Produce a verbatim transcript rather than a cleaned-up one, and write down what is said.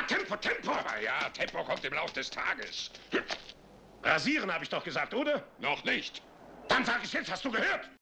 Tempo, Tempo! Aber ja, Tempo kommt im Lauf des Tages. Rasieren, habe ich doch gesagt, oder? Noch nicht. Dann sag ich jetzt, hast du gehört?